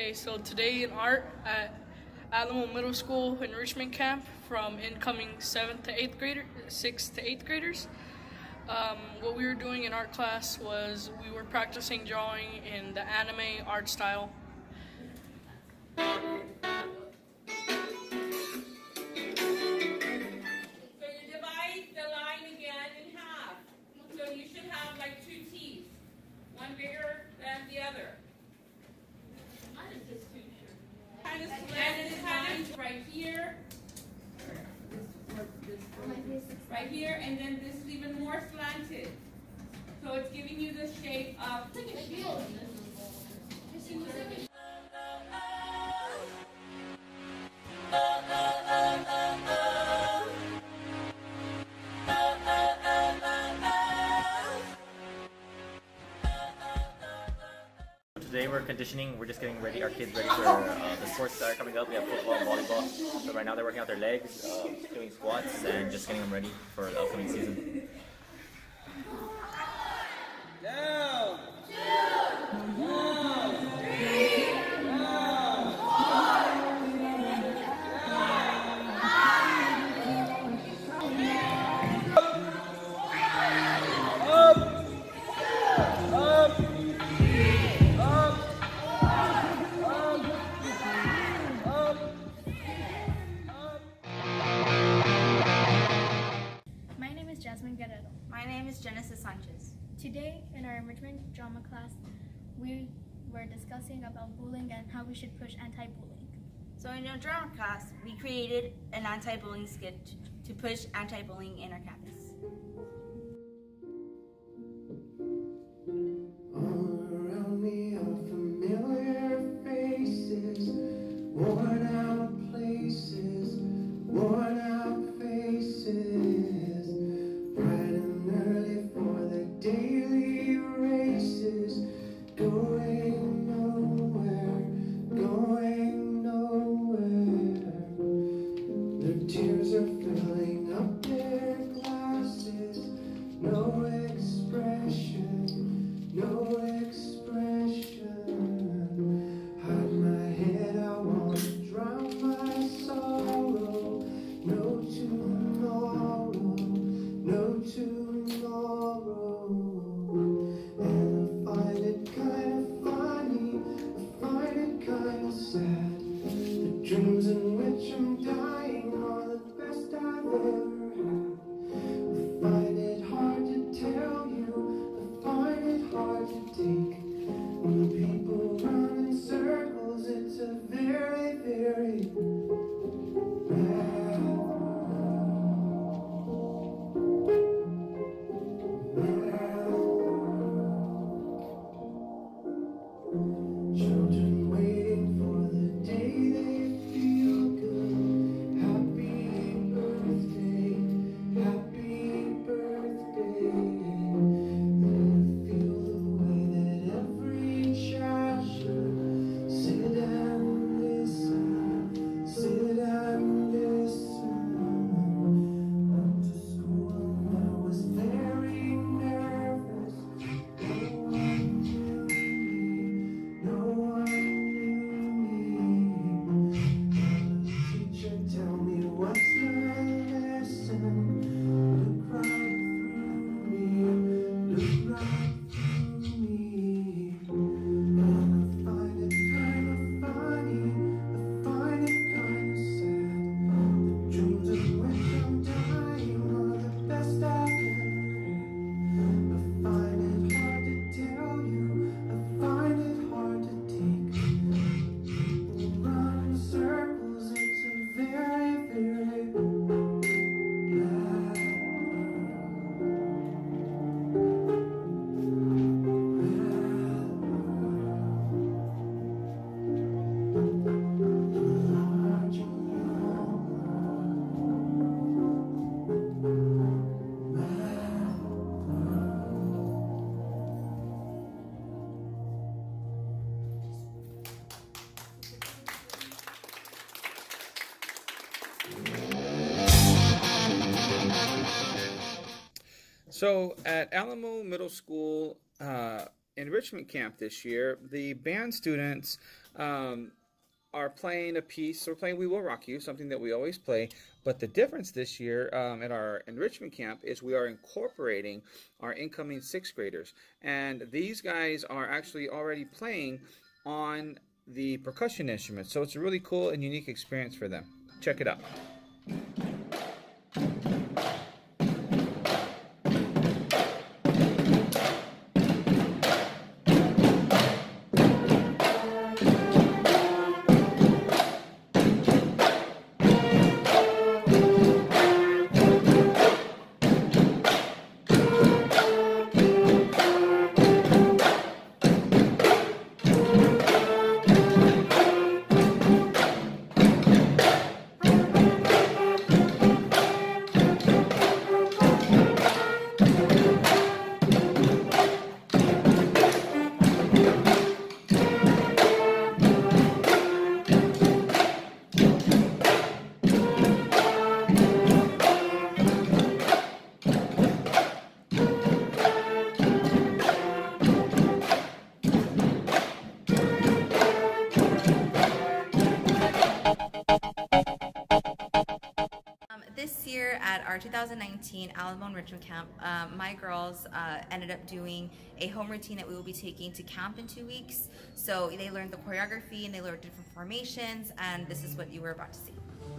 Okay, so today in art at Alamo Middle School Enrichment Camp from incoming 6th to 8th graders. What we were doing in art class was we were practicing drawing in the anime art style. So you divide the line again in half. So you should have like two teeth, one bigger than the other. Kind of slanted lines right here, and then this is even more slanted. So it's giving you the shape of. Today we're conditioning, we're just getting ready, our kids ready for the sports that are coming up. We have football and volleyball. So right now they're working out their legs, doing squats, and just getting them ready for the upcoming season. Down! 2, 1, 3, My name is Genesis Sanchez. Today, in our enrichment drama class, we were discussing about bullying and how we should push anti-bullying. So in our drama class, we created an anti-bullying skit to push anti-bullying in our campus. All around me are familiar faces, worn out places, worn out faces. Early for the daily races, going nowhere, going nowhere. Their tears are filling up their glasses, no expression, no expression. Hide my head, I want to drown my sorrow. No tomorrow, no tomorrow. And I find it kind of funny, I find it kind of sad. The dreams in which I'm dying are the best I've ever had. I find it hard to tell you, I find it hard to take. When people run in circles, it's a very, very bad world. Children waiting for the day they feel good. Happy birthday, happy birthday. And feel the way that every child should sit and listen, sit and listen. Went to school and I was very nervous. No one knew me. Teacher, tell me what's my lesson. Look right through me, look right through me. And I find it kind of funny, I find it kind of sad. The dreams in which I'm dying are the best I've ever had. I find it hard to tell you, I find it hard to take. People run in circles, it's a very, very bad world. So at Alamo Middle School Enrichment Camp this year, the band students are playing a piece. So we're playing We Will Rock You, something that we always play. But the difference this year at our enrichment camp is we are incorporating our incoming 6th graders. And these guys are actually already playing on the percussion instruments. So it's a really cool and unique experience for them. Check it out. This year at our 2019 Alamo Enrichment Camp, my girls ended up doing a home routine that we will be taking to camp in 2 weeks. So they learned the choreography and they learned different formations, and this is what you were about to see.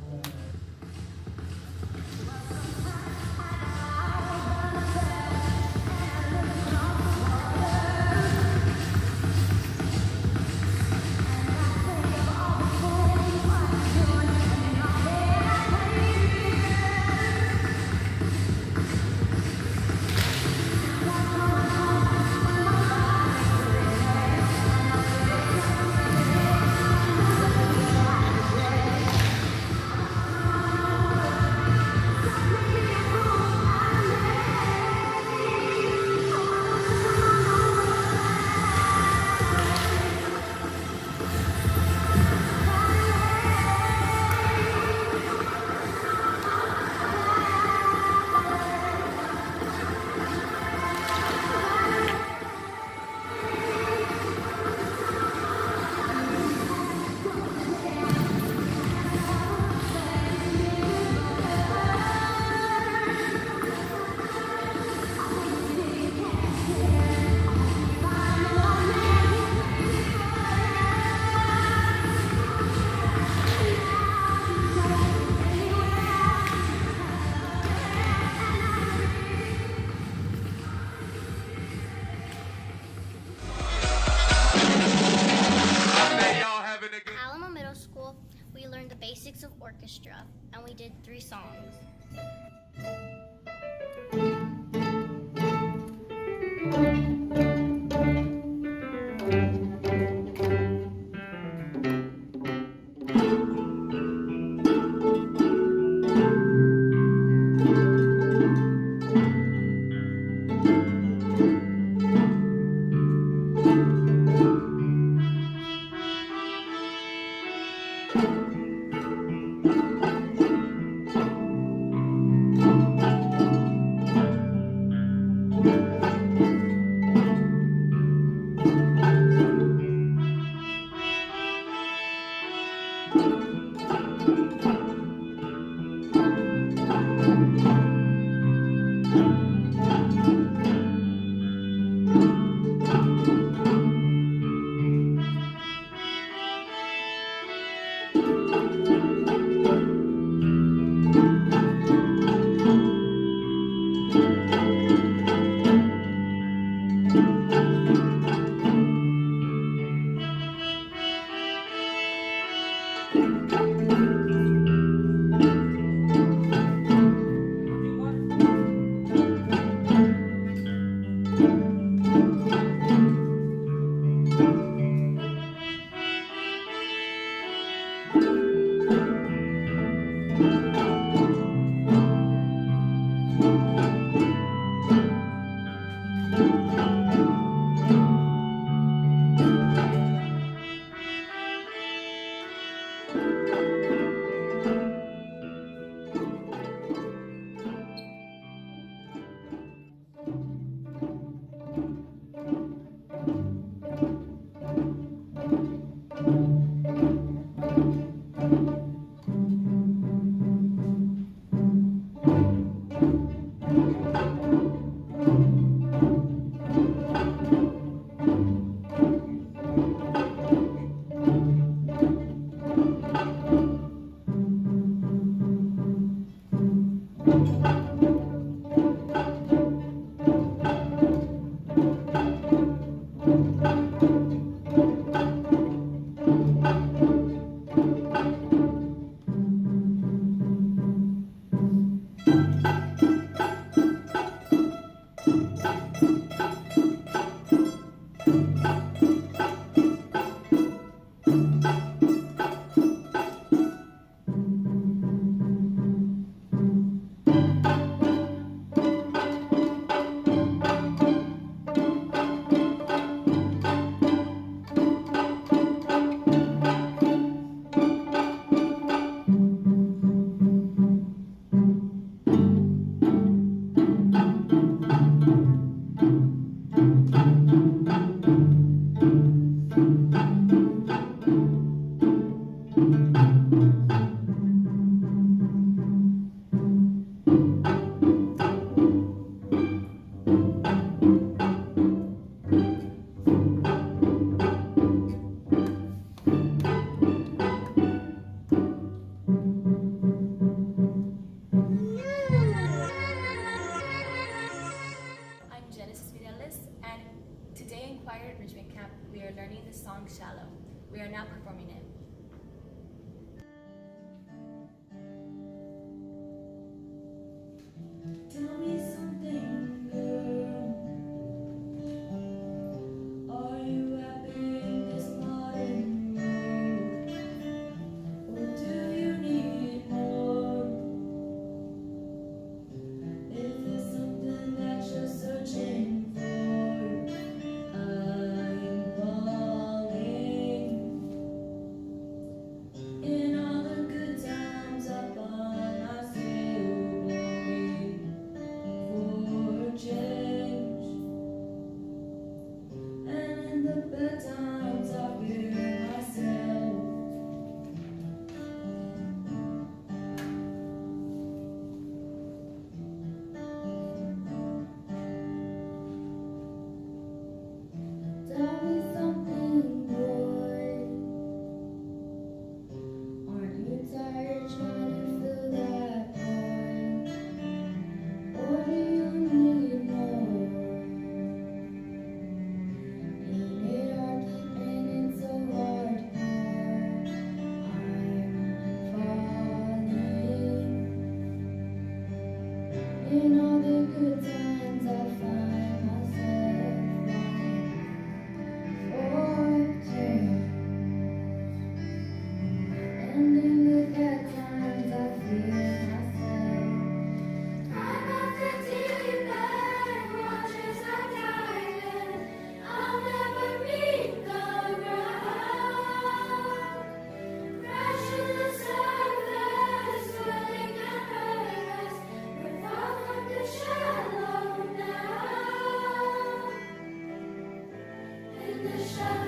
Alamo Middle School, we learned the basics of orchestra, and we did 3 songs. Shallow. We are now performing it. Tell me something, girl. Are you happy in this modern world? Or do you need more? Is there something that you're searching for? I'm falling. In all the good times I find myself longing for change, and in the bad times I fear myself. Tell me something, boy. Aren't you tired trying to fill that void? Or do you need more? Ain't it hard keeping it so hardcore? I'm falling. In all the good times I find myself longing for change. And in the bad times I fear myself. I'm at the deep end, waters are dying. I'll never meet the ground. Crash to the surface, swelling and hurt us. We're far from the shallow now. In the shallow.